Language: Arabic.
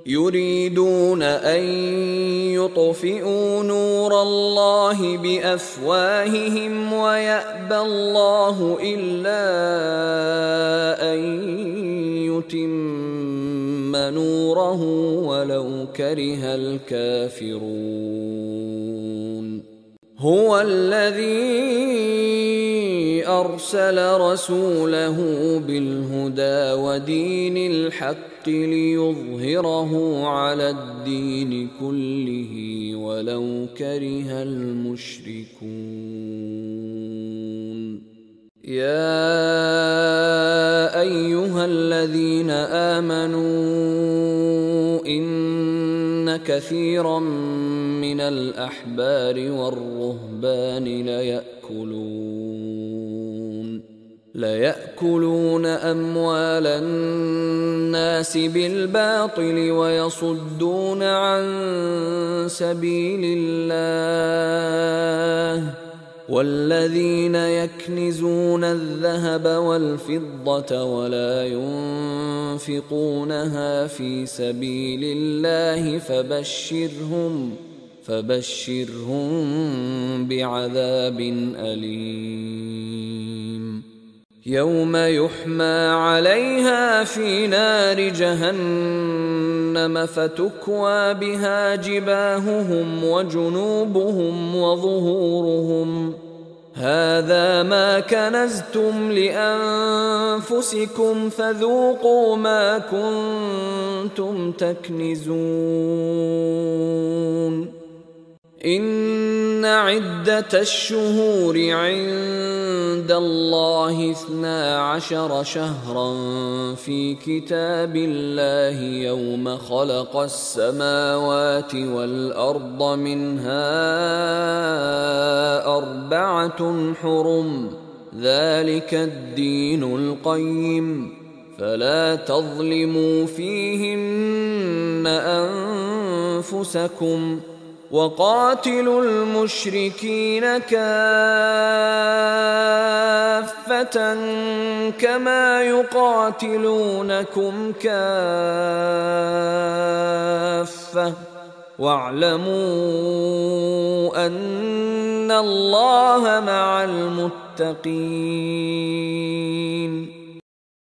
يريدون أن يطفئوا نور الله بأفواههم ويأبى الله إلا أن يتم نوره ولو كره الكافرون. هو الذي أرسل رسوله بالهدى ودين الحق ليظهره على الدين كله ولو كره المشركون. يا أيها الذين آمنوا إن كثيرا من الأحبار والرهبان ليأكلون أموال الناس بالباطل ويصدون عن سبيل الله. والذين يكنزون الذهب والفضة ولا ينفقونها في سبيل الله فبشرهم بعذاب أليم. يوم يحمى عليها في نار جهنم فتكوى بها جباههم وجنوبهم وظهورهم هذا ما كنزتم لأنفسكم فذوقوا ما كنتم تكنزون. إن عدة الشهور عند الله 12 شهرا في كتاب الله يوم خلق السماوات والأرض منها 4 حرم ذلك الدين القيم فلا تظلموا فيهن أنفسكم وقاتلوا المشركين كافة كما يقاتلونكم كافة واعلموا أن الله مع المتقين.